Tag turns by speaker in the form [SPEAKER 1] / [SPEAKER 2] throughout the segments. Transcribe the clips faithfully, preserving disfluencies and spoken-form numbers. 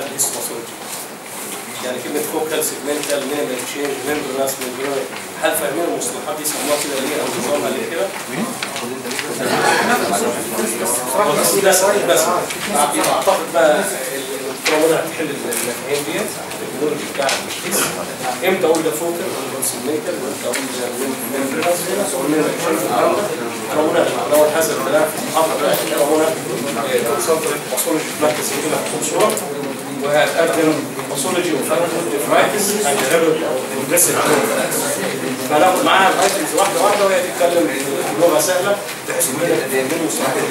[SPEAKER 1] الهيستوباثولوجي. يعني كلمة فوكال سيجمنتال مينيمال تشينج ميمبرنس ميمبرنس، هل فاهمين المصطلحات دي سموها كده ليه أو نظامها ليه كده؟ بس ده سؤال بس أعتقد بقى البرومودة هتحل المفاهيم ديت التكنولوجي بتاع التشخيص. امتى أقول ده فوكال ولا سيجمنتال وامتى أقول ده ميمبرنس أو مينيمال تشينج الكلام ده؟ البرومودة لو هذا الكلام في المحاضرة بقى البرومودة كونسلتنت باثولوجي في مركز كده خصوصا وهتقدم باثولوجي وفارماكوجينيتكس هنجرب بروجريسيف فناخد معاها الايتمز واحده واحده وهي تتكلم بلغه سهله بحيث ان هي تقدم مصطلحات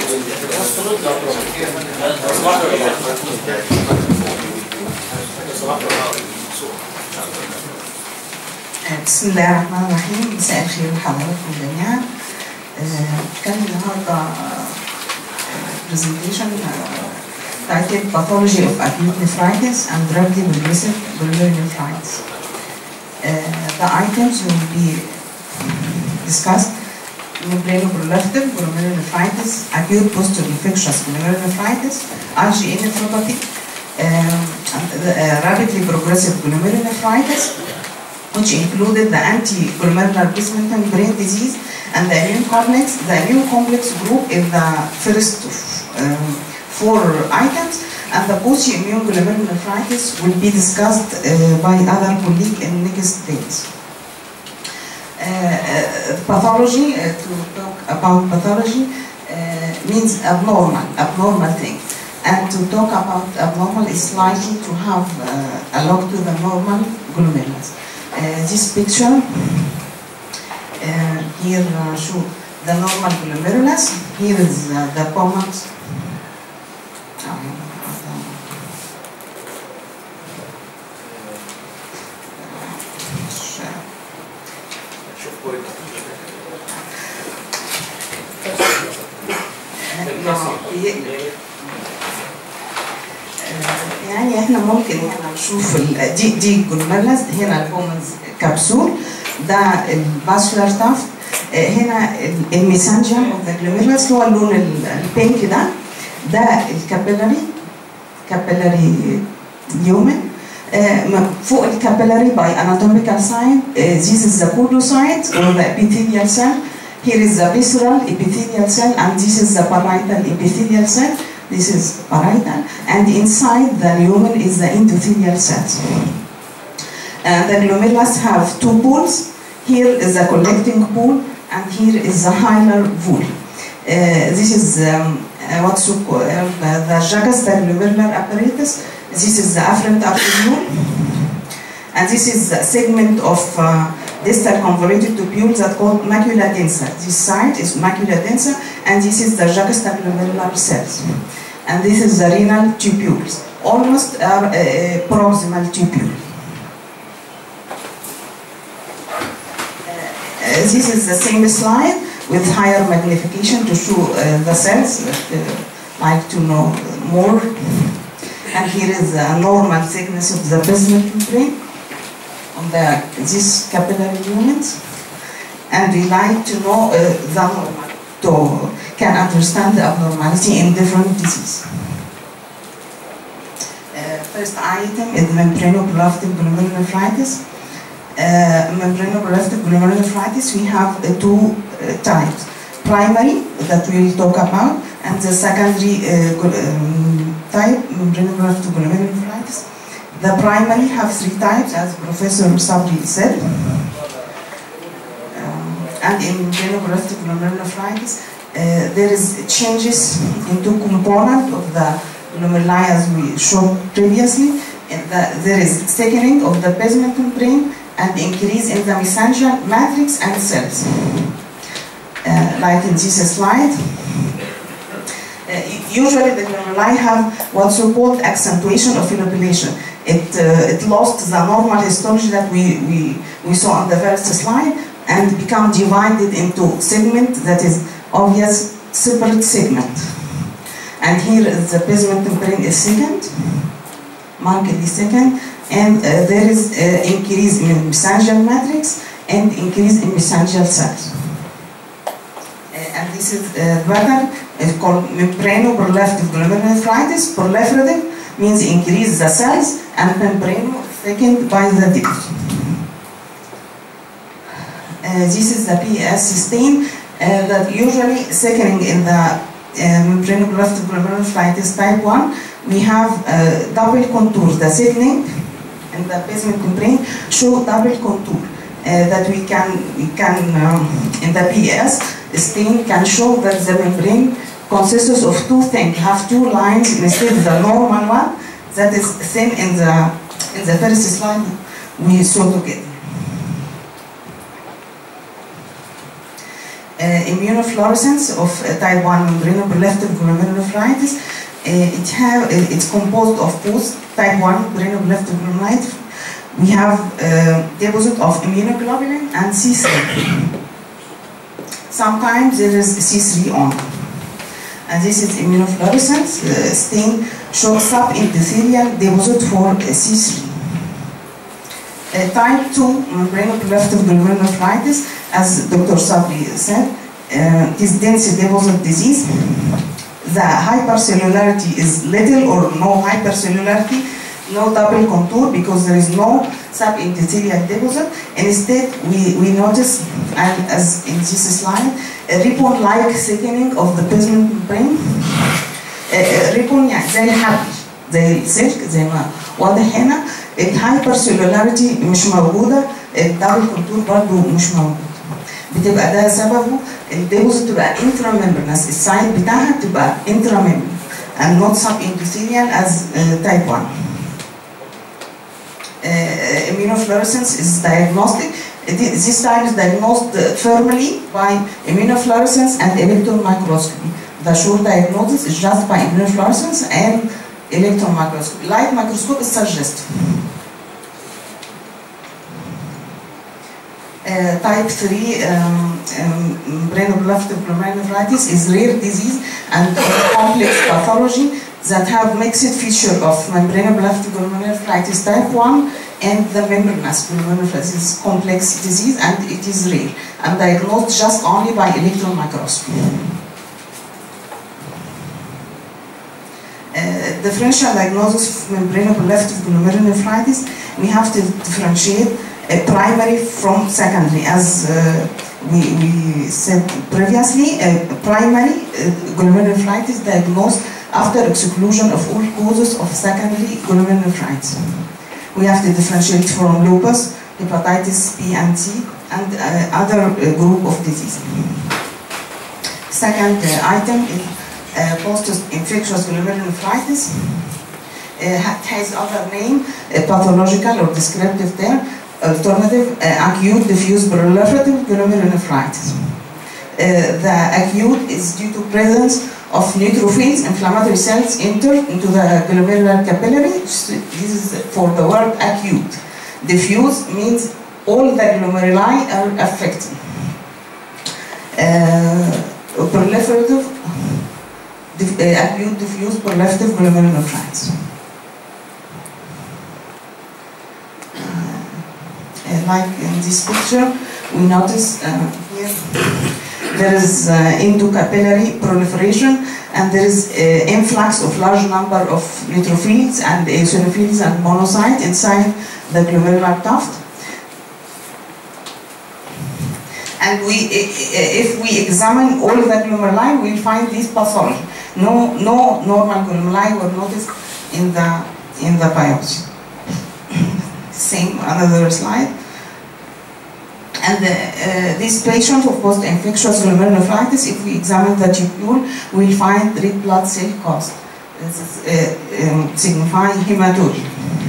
[SPEAKER 2] بسم الله الرحمن الرحيم. مساء الخير لحضراتكم جميعا. كان النهارده برزنتيشن titled Pathology of Acute Nephritis and Rapid Progressive Glomerular Nephritis. Uh, the items will be discussed: membranoproliferative glomerular nephritis, acute post-infectious glomerular nephritis, I G A nephropathy, um, and the, uh, rapidly progressive glomerular nephritis, which included the anti-glomerular basement membrane disease and the immune complex. The immune complex group is the first um, four items, and the post-immune glomerular nephritis will be discussed uh, by other colleagues in next days. Uh, uh, pathology, uh, to talk about pathology uh, means abnormal, abnormal thing. And to talk about abnormal is likely to have uh, a lot to the normal glomerulus. Uh, this picture uh, here uh, show the normal glomerulus. Here is uh, the pomades. يعني احنا ممكن هنا نشوف دي دي الجلوميرولس، هنا البومنز كبسول، ده الباسولار تافت، هنا الميسنجم اوف ذا جلوميرولس هو اللون البينك ده، ده الكابيلاري كابيلاري ليومن. فوق الكابيلاري باي anatomical sign this is the podocyte or the epithelial cell. Here is the visceral epithelial cell and this is the parietal epithelial cell. This is parietal, and inside the lumen is the endothelial cells. Uh, the glomerulus have two pools. Here is the collecting pool, and here is the hilar pool. Uh, this is um, uh, what's so called uh, the juxtaglomerular apparatus. This is the afferent arteriole, and this is the segment of uh, distal convoluted tubule that called macula densa. This side is macula densa, and this is the juxtaglomerular cells. And this is the renal tubules, almost are uh, proximal tubule. Uh, this is the same slide with higher magnification to show uh, the cells that uh, like to know more. And here is the normal thickness of the basement membrane on the these capillary lumens. And we like to know uh, the normal to can understand the abnormality in different diseases. Uh, first item is membranoproliferative glomerular nephritis. Uh, membranoproliferative glomerular nephritis, we have uh, two uh, types. Primary, that we will talk about, and the secondary uh, um, type, membranoproliferative glomerular nephritis. The primary have three types, as Professor Sabri said. Um, and in membranoproliferative glomerular nephritis, Uh, there is changes in two components of the glomeruli as we showed previously. The, there is thickening of the basement membrane and increase in the mesangial matrix and cells. Uh, like in this slide. Uh, usually the glomeruli have what's so called accentuation of inoculation. It, uh, it lost the normal histology that we, we, we saw on the first slide and become divided into segment that is obvious separate segment. And here the basement membrane is second, markedly second, and uh, there is uh, increase in mesangial matrix and increase in mesangial cells. Uh, and this is uh, pattern is called membranoproliferative glomerular nephritis, proliferative, means increase the size, and membrane thickened by the deposition. Uh, this is the P S stain uh, that usually thickening in the uh, membranoproliferative glomerulonephritis type one. We have uh, double contour. The thickening in the basement membrane show double contour uh, that we can we can um, in the P S stain can show that the membrane consists of two things. Have two lines instead of the normal one that is thin in the in the first slide we saw together. Uh, immunofluorescence of uh, type one membranoproliferative glomerulonephritis. Uh, it have uh, it's composed of both type one membranoproliferative glomerulonephritis. We have uh, deposit of immunoglobulin and C three. Sometimes there is C three only. And this is immunofluorescence uh, stain shows subendothelial deposit for uh, C three. Uh, type two membranoproliferative glomerulonephritis, as Doctor Sabri said, uh, is dense deposit disease. The hypercellularity is little or no hypercellularity, no double contour because there is no subendothelial deposit. Instead, we, we notice, and as in this slide, a ribbon-like thickening of the basement membrane. ribbon يعني زي الحبل زي السلك زي ما واضح هنا. الهايبرسيلولاريتي مش موجوده، الدبل كونتور برضو مش موجود. بتبقى ده سببه الديبوزيت تبقى انترا ميمبرنس، الساين بتاعها بتبقى انترا ميمبرن and not subendothelial as uh, type one. Uh, immunofluorescence is diagnostic. This type is diagnosed firmly by immunofluorescence and electron microscopy. The sure diagnosis is just by immunofluorescence and electron microscopy. Light microscope is suggested. Uh, type three um, um, membranoproliferative glomerulonephritis is rare disease and complex pathology that have mixed feature of membranoproliferative glomerulonephritis type one and the membranous glomerulonephritis. It's complex disease and it is rare and diagnosed just only by electron microscopy. Uh, differential diagnosis of membranoproliferative glomerulonephritis, we have to differentiate uh, primary from secondary. As uh, we, we said previously, uh, primary uh, glomerulonephritis diagnosed after exclusion of all causes of secondary glomerulonephritis. We have to differentiate from lupus, hepatitis B and C, and uh, other uh, group of disease. Second uh, item is uh, post-infectious glomerulonephritis. Uh, has other name, uh, pathological or descriptive term, alternative, uh, acute diffuse proliferative glomerulonephritis. Uh, the acute is due to presence of neutrophils, inflammatory cells enter into the glomerular capillary. This is for the word acute. Diffuse means all the glomeruli are affected. Uh, proliferative, dif uh, acute diffuse proliferative glomerulonephritis. Uh, like in this picture, we notice uh, here there is uh, endocapillary proliferation and there is uh, influx of large number of neutrophils and eosinophils and monocytes inside the glomerular tuft. And we, if we examine all the glomeruli, we'll find this pathology. No, no normal glomeruli were noticed in the in the biopsy. Same another slide. And uh, uh, this patient of post-infectious glomerulonephritis, if we examine the tubule, we'll find red blood cell cost. This is uh, um, signifying hematology.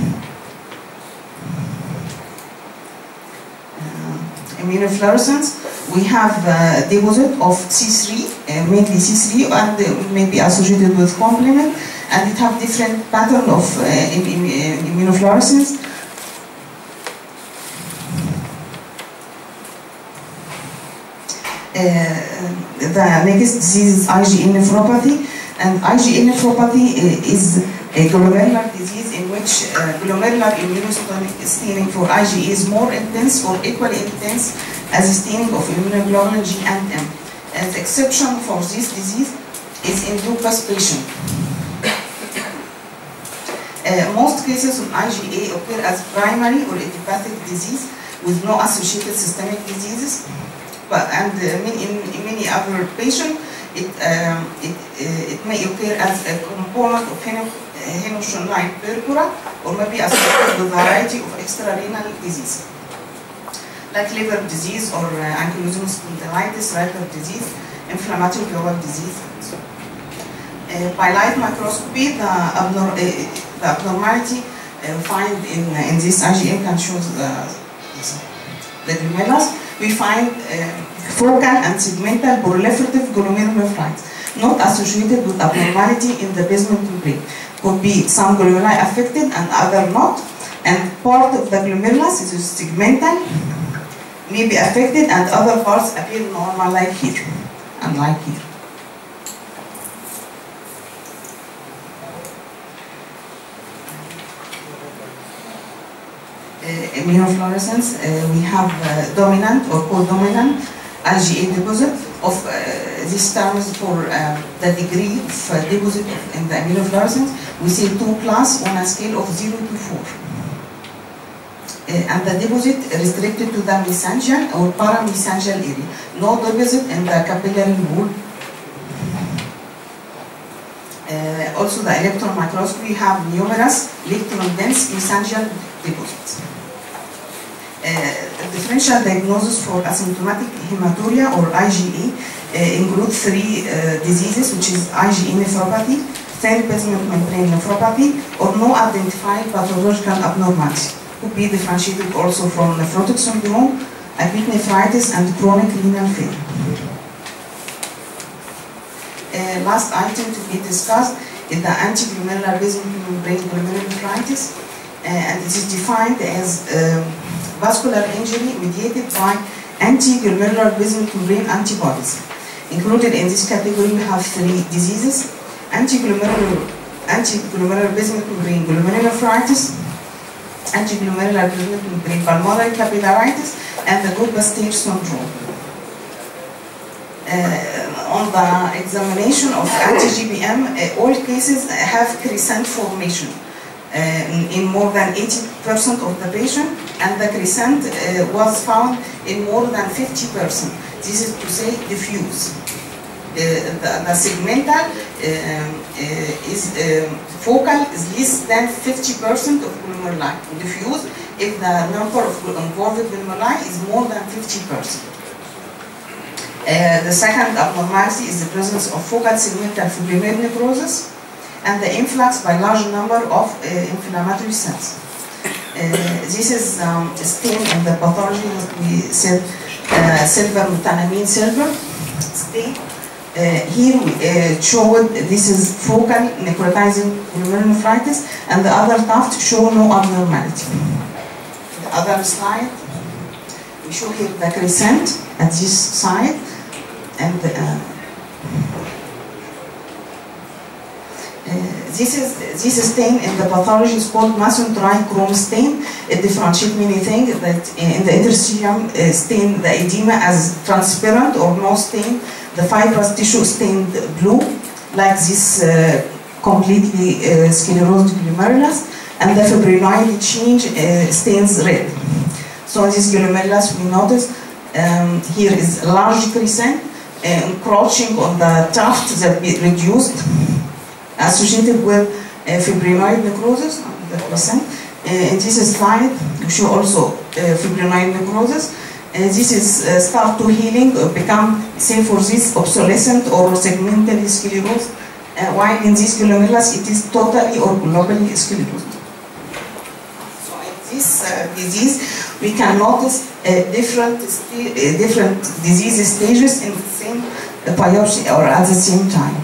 [SPEAKER 2] Uh, immunofluorescence, we have uh, deposit of C three, uh, mainly C three, and uh, may be associated with complement, and it have different pattern of uh, immunofluorescence. Uh, the next disease is IgA nephropathy, and IgA nephropathy uh, is a glomerular disease in which uh, glomerular immunostaining for IgA is more intense or equally intense as staining of immunoglobulin G and M. And the exception for this disease is in lupus patient. Uh, most cases of I G A occur as primary or idiopathic disease with no associated systemic diseases, but and uh, in, in many other patients, it, um, it, uh, it may occur as a component of hemochromosome purpura or may be associated with a variety of extrarenal diseases, like liver disease or uh, ankylosing spondylitis, Richter disease, inflammatory bowel disease. Uh, by light microscopy, the, abnor uh, the abnormality uh, found in, uh, in this I G A can show the, the glomerulus. We find uh, focal and segmental proliferative glomerulonephritis, not associated with abnormality in the basement membrane. Could be some glomeruli affected and other not, and part of the glomerulus is segmental, may be affected, and other parts appear normal like here, and like here. Uh, immunofluorescence, uh, we have uh, dominant or codominant I G A deposit of uh, these terms for uh, the degree of uh, deposit of, in the immunofluorescence. We say two plus on a scale of zero to four. Uh, and the deposit restricted to the mesangial or paramesangial area. No deposit in the capillary wall. Uh, also the electron microscopy have numerous electron-dense mesangial deposits. Uh, differential diagnosis for asymptomatic hematuria or I G A uh, include three uh, diseases, which is I G A nephropathy, thin basement membrane nephropathy, or no identified pathological abnormality. Could be differentiated also from nephrotic syndrome, acute nephritis, and chronic renal failure. Uh, last item to be discussed is the antiglomerular basement membrane glomerulonephritis, uh, and it is defined as um, vascular injury mediated by anti-glomerular basement membrane antibodies. Included in this category, we have three diseases: anti-glomerular, anti-glomerular basement membrane glomerulonephritis, anti-glomerular basement membrane pulmonary capillaritis, and the Guttman-Stage syndrome. Uh, on the examination of anti-G B M, uh, all cases have crescent formation uh, in more than eighty percent of the patient, and the crescent uh, was found in more than fifty percent. This is to say diffuse. Uh, the, the segmental uh, uh, is uh, focal is less than fifty percent of glomeruli. Diffuse if the number of involved glomeruli is more than fifty percent. Uh, the second abnormality is the presence of focal segmental fibrinoid necrosis and the influx by large number of uh, inflammatory cells. Uh, this is um, stain in the pathology that we said uh, silver methanamine silver stain. Uh, here we uh, showed this is focal necrotizing glomerulonephritis, and the other tuft show no abnormality. The other slide, we show here the crescent at this side. And uh, uh, this is this stain in the pathology is called Masson trichrome stain. It differentiates many things. That in the interstitium uh, stain the edema as transparent or no stain, the fibrous tissue stained blue, like this uh, completely uh, sclerosed glomerulus, and the fibrinoid change uh, stains red. So this glomerulus we notice um, here is large crescent. Uh, encroaching on the tuft that be reduced, associated with uh, fibrinoid necrosis on the crescent. Uh, in this slide, we show also uh, fibrinoid necrosis. Uh, this is uh, start to healing, uh, become, say for this, obsolescent or segmentally sclerosed, uh, while in this glomerulus it is totally or globally sclerosed. So in this uh, disease, we can notice uh, different uh, different disease stages in the same uh, biopsy or at the same time.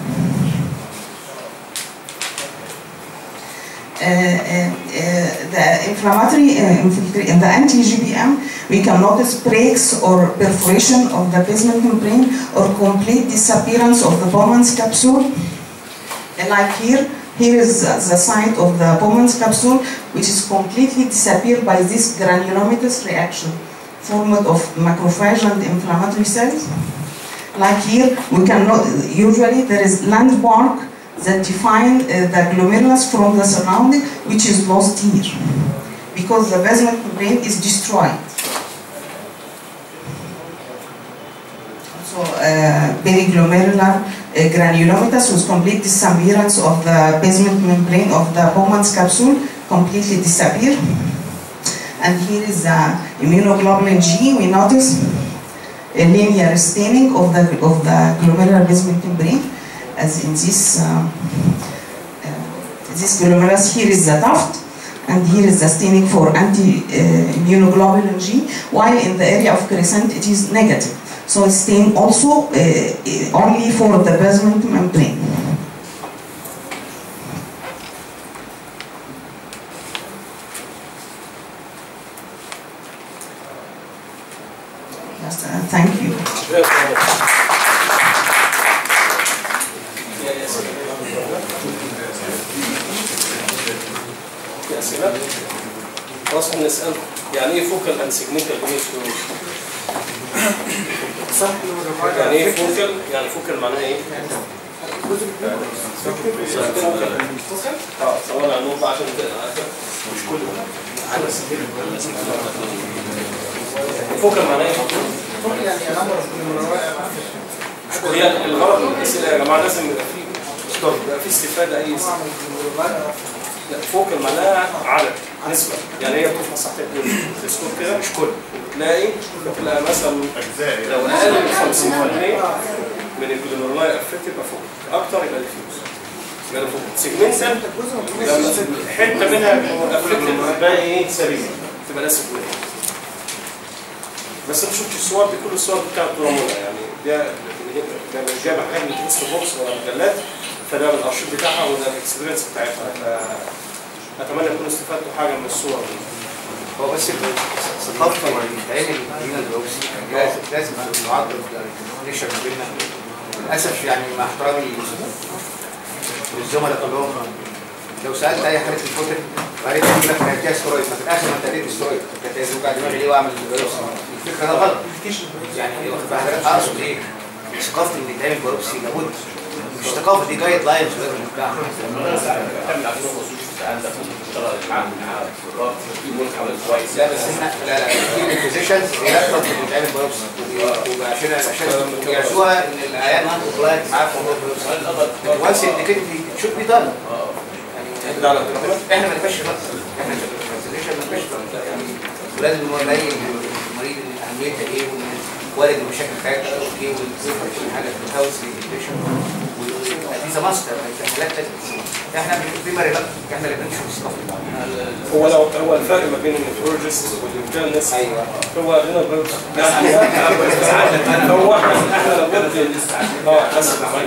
[SPEAKER 2] Uh, uh, uh, the inflammatory uh, infiltrate in the anti-G B M, we can notice breaks or perforation of the basement membrane or complete disappearance of the Bowman's capsule. And like here, here is uh, the site of the Bowman's capsule, which is completely disappeared by this granulomatous reaction formed of macrophage and inflammatory cells. Like here, we can know, usually there is landmark that define uh, the glomerulus from the surrounding, which is lost here because the basement membrane is destroyed. So uh, periglomerular uh, granulomatous with complete disappearance of the basement membrane of the Bowman's capsule, completely disappear. And here is the immunoglobulin G. We notice a linear staining of the of the glomerular basement membrane, as in this uh, uh, this glomerulus. Here is the tuft, and here is the staining for anti-immunoglobulin uh, G, while in the area of crescent it is negative. So it's stained also uh, only for the basement membrane. Yes, uh, thank you.
[SPEAKER 1] خلاص نسأل يعني ايه فوكال اند سيجنيفيكال فينيس؟ صح؟ يعني ايه فوكال؟ يعني فوكال معناها ايه؟ فوكال اه سواء على النقطة عشان مش كله فوكال معناها ايه؟ فوكال يعني هي الغرض من الاسئله يا جماعه لازم يبقى في يبقى في استفاده اي لا فوكال معناها عدد نسبه يعني هي بتفحص تحت التلسكوب كده مش كله وتلاقي بتلاقي مثلا لو اقل من خمسين بالمية من الجلوميرولاي افكت يبقى فوكال اكتر يبقى ديفيوز يبقى فوكال سيجمنتال لما حته منها افكت الباقي ايه سليمه تبقى ده سيجمنتال. بس انا شفت الصور دي كل الصور بتاعت دورامولا يعني ده ده جايبه حاجه من تكست بوكس ولا مجلات فده من الارشيف بتاعها وده الاكسبيرينس بتاعتها. اتمنى تكونوا استفدتوا حاجه من الصور دي.
[SPEAKER 3] هو بس الثقافه اللي بتتعمل بين البوكسي لازم لازم نعرض الريشن بيننا للاسف يعني مع احترامي للزملاء كلهم لو سالت اي حد في الكتب وقالت لي لك انا هديها سترويد ما في الاخر ما انت اديت سترويد كانت هيوجع دماغي ليه واعمل بايوبسي الفكره ده غلط يعني اقصد ايه ثقافه اللي بيتعمل بايوبسي لابد مش ثقافه دي جايد لاينز بتاعها لا بس احنا لا لا في الفيزيشنز بيرتب اللي بيتعمل بايوبسي وعشان عشان يعزوها ان العيان عنده كلاينت معاه في موضوع البايوبسي وانس انديكيتد شوت بي دان احنا ما نبقاش احنا الفيزيشن ما نبقاش يعني ولازم نبين المريض اهميتها ايه والد المشاكل بتاعتها اوكي والزفر كل حاجه في الهاوس ريجيشن ودي ماستر الحالات احنا في مريضات احنا اللي بنشوف الثقافه.
[SPEAKER 1] هو لو هو الفرق ما بين النيفرولوجيست والانترنست
[SPEAKER 3] ايوه
[SPEAKER 1] هو هنا هو احنا احنا لو جبت اه بس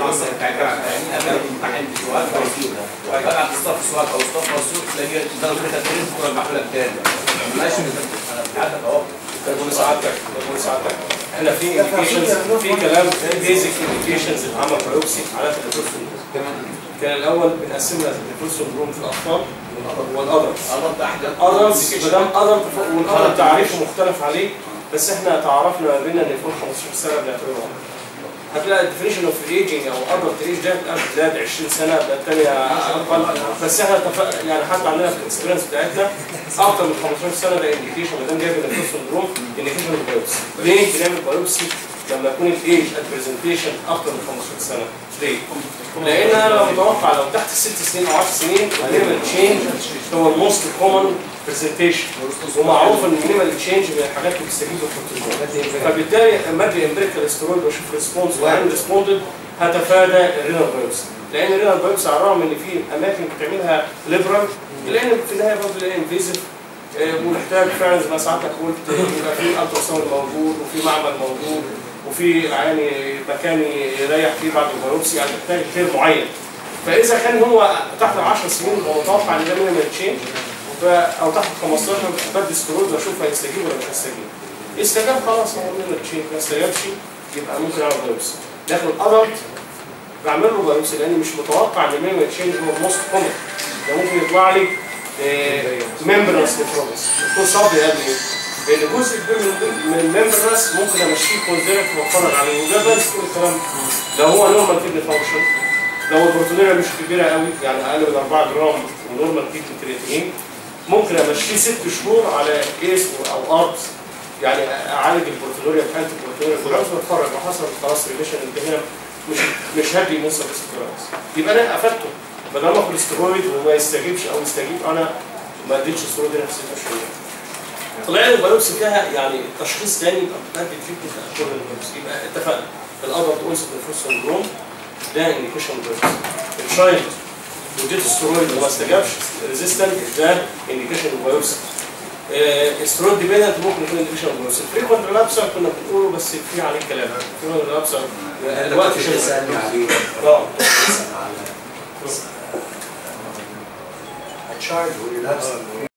[SPEAKER 1] وهيبقى هتصطف سؤال او اصطف موثوق تلاقي ضرب كده ترند في المحل الثاني ماشي عندك اهو كل ساعتك كل ساعتك احنا في انديكيشنز في كلام بيزك انديكيشنز اتعمل بايوبسي على التليفون تمام. كان الاول بنقسمها التليفون سندروم في الاطفال والادلتس الادلتس ما دام ادلت والادلت تعريفه مختلف عليه بس احنا تعرفنا ما بيننا ان فوق خمستاشر سنه بنعتبره هتلاقي الديفينيشن اوف ايجينج او ادلت ايج ده بتاعت عشرين سنه الثانيه اقل بس احنا يعني حتى عندنا في الاكسبيرينس بتاعتنا اكتر من خمستاشر سنه ده انديكيشن ما دام جايب النيفروز سندروم انديكيشن بايوبسي. ليه بنعمل بايوبسي لما يكون الايج البرزنتيشن اكتر من خمستاشر سنه؟ ليه؟ لان انا لو متوقع لو تحت ست سنين او عشر سنين المينيمال تشينج هو الموست كومن برزنتيشن ومعروف ان المينيمال تشينج من الحاجات اللي بتستجيب للكورتيزون فبالتالي لما ادي امبريكال ستيرويد واشوف ريسبونس وان ريسبوندد هتفادى الرينال بايوبسي لان الرينال بايوبسي على الرغم ان في اماكن بتعملها ليبرال لان في النهايه برضه الاقي انفيزيف ومحتاج فعلا زي ما ساعتك قلت يبقى في الترا ساوند موجود وفي معمل موجود وفي يعني مكان يريح فيه بعد البايوبسي يعني محتاج كير معين. فاذا كان هو تحت عشر سنين هو متوقع ان ده مينيمال تشينج او تحت خمستاشر بدي ستيرويد واشوف هيستجيب ولا مش هيستجيب. استجاب خلاص هو مينيمال تشينج ما استجابش يبقى ممكن اعمل بايوبسي. لكن الادلت بعمل له بايوبسي لاني مش متوقع ان المينيمال تشينج هو الموست كومن ده ممكن يطلع لي ممبرنس نيفروباثي يكون صعب يقابل لان جزء كبير من الممبرنس ممكن امشيه كونزيرت واتفرج عليه وده بس كل الكلام لو هو نورمال كيدني فانكشن لو البروتونيريا مش كبيره قوي يعني اقل من أربعة جرام ونورمال بيك كرياتين ممكن امشيه ست شهور على ايس او اربس يعني اعالج البروتونيريا بحاله البروتونيريا كولاس واتفرج لو حصل خلاص ريميشن انت هنا مش مش هدي موسى كولاس يبقى انا قفلته بدل ما اخد استرويد وما يستجيبش او يستجيب انا ما اديتش استرويد هنا في ست شهور. طلع لي البيوبسي فيها يعني تشخيص ثاني يبقى متاكد فيه من تاكل البيوبسي يبقى اتفقنا الادلت اونست نيفروس سندروم ده انديكيشن بيوبسي. الشايلد وديت استرويد وما استجابش ريزيستنت ده انديكيشن بيوبسي. استرويد ديبندنت ممكن يكون انديكيشن بيوبسي. فريكوينت ريلابسر كنا بنقوله بس في عليه كلام. فريكوينت ريلابسر الوقت شغال. اه
[SPEAKER 4] A child who relapsed